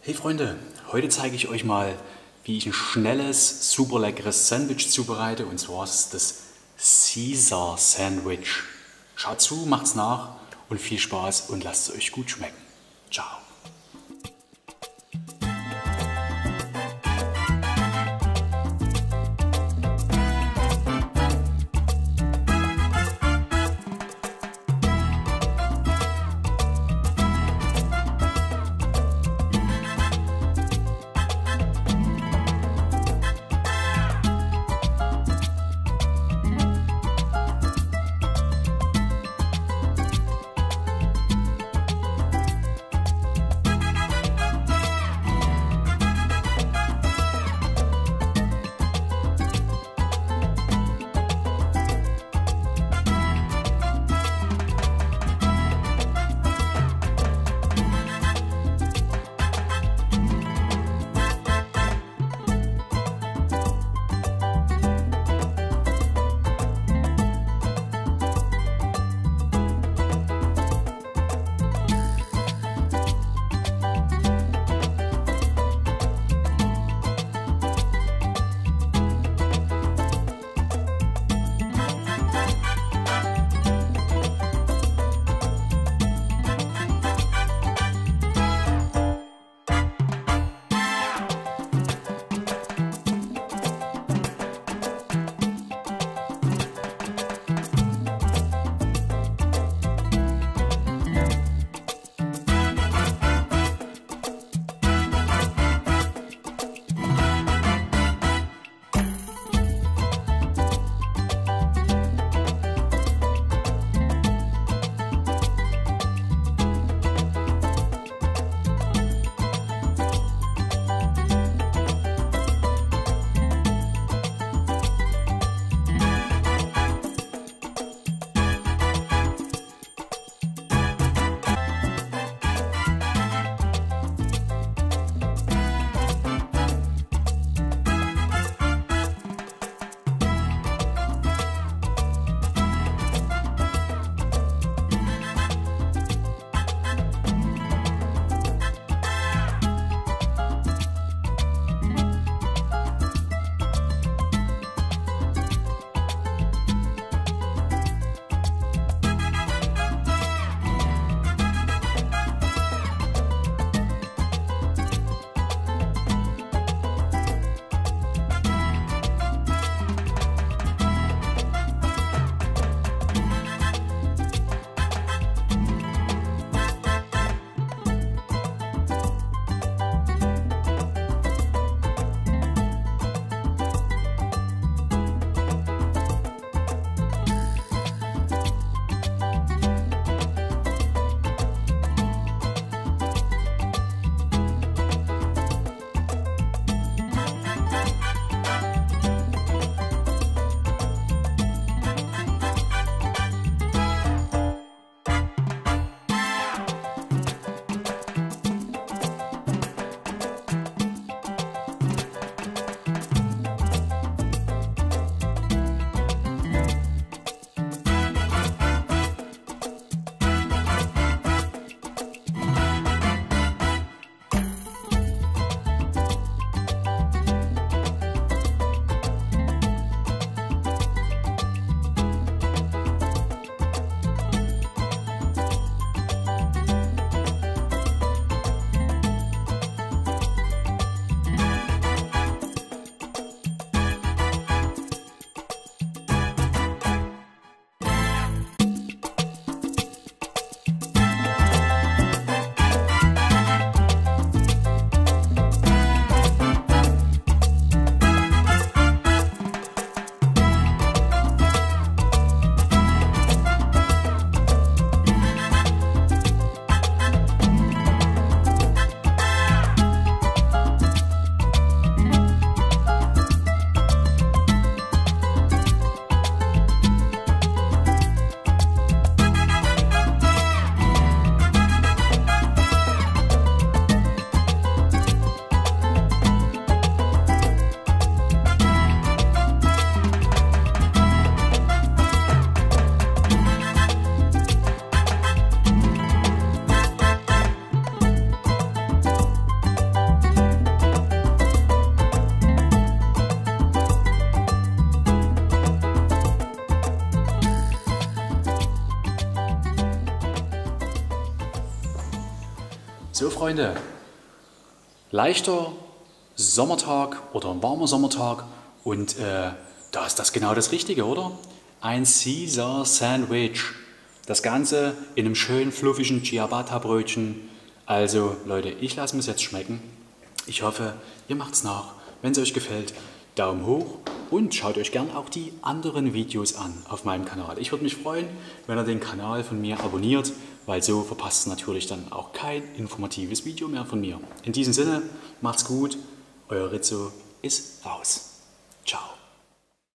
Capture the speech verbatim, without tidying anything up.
Hey Freunde, heute zeige ich euch mal, wie ich ein schnelles, super leckeres Sandwich zubereite, und zwar ist es das Caesar Sandwich. Schaut zu, macht's nach und viel Spaß und lasst es euch gut schmecken. Ciao. So Freunde, leichter Sommertag oder ein warmer Sommertag und äh, da ist das genau das Richtige, oder? Ein Caesar Sandwich. Das Ganze in einem schönen fluffigen Ciabatta-Brötchen. Also Leute, ich lasse mir es jetzt schmecken. Ich hoffe, ihr macht's nach. Wenn es euch gefällt, Daumen hoch und schaut euch gern auch die anderen Videos an auf meinem Kanal. Ich würde mich freuen, wenn ihr den Kanal von mir abonniert, weil so verpasst ihr natürlich dann auch kein informatives Video mehr von mir. In diesem Sinne, macht's gut, euer Rizzo ist raus. Ciao.